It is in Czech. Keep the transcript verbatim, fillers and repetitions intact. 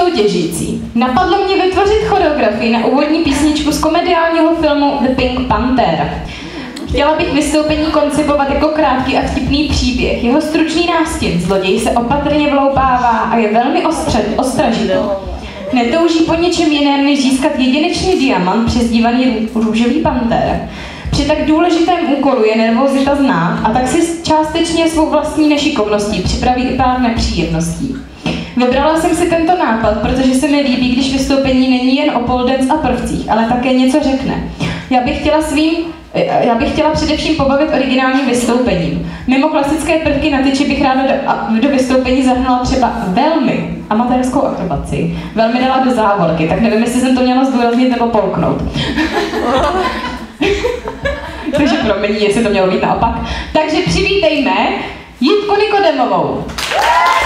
soutěžící. Napadlo mě vytvořit choreografii na úvodní písničku z komediálního filmu The Pink Panther. Chtěla bych vystoupení koncipovat jako krátký a vtipný příběh. Jeho stručný nástin zloděj se opatrně vloupává a je velmi ostře, ostražitý. Netouží po něčem jiném, než získat jedinečný diamant přezdívaný růžový panter. Při tak důležitém úkolu je nervozita znát a tak si částečně svou vlastní nešikovností připraví i pár nepříjemností. Vybrala jsem si tento nápad, protože se mi líbí, když vystoupení není jen o pole dance a prvcích, ale také něco řekne. Já bych chtěla svým Já bych chtěla především pobavit originálním vystoupením. Mimo klasické prvky na tyči bych ráda do, do vystoupení zahrnula třeba velmi amatérskou akrobaci. Velmi dala do závorky, tak nevím, jestli jsem to měla zdůraznit nebo polknout. Takže promiň, jestli to mělo být naopak. Takže přivítejme Jitku Nikodemovou.